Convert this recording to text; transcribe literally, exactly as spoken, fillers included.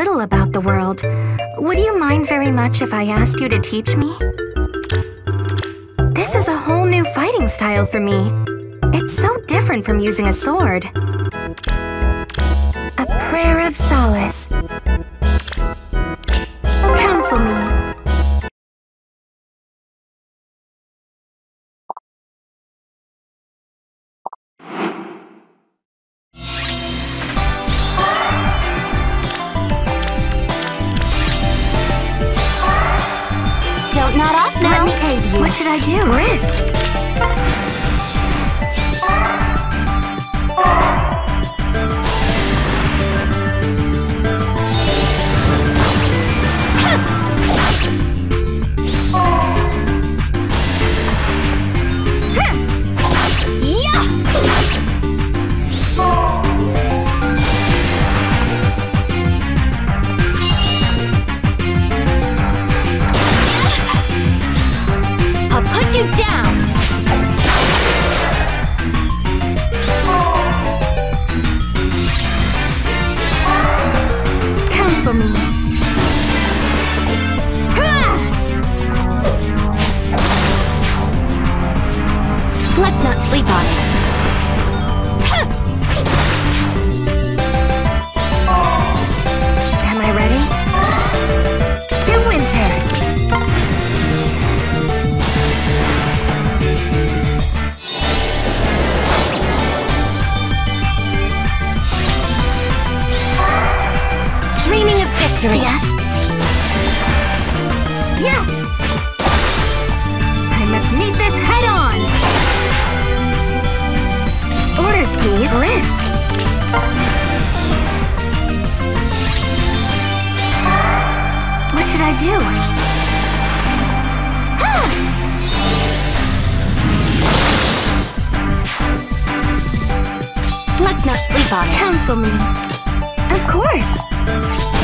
little about the world. Would you mind very much if I asked you to teach me? This is a whole new fighting style for me. It's so different from using a sword. A prayer of solace. Counsel me. Don't nod off now. Let me aid you. What should I do? Risk. You down! Counsel me. Let's not sleep on it. Am I ready? To winter! Dreaming of victory. Yes. Yeah. I must meet this head on. Orders, please. Risk. What should I do? Let's not sleep on it. Counsel me. Of course.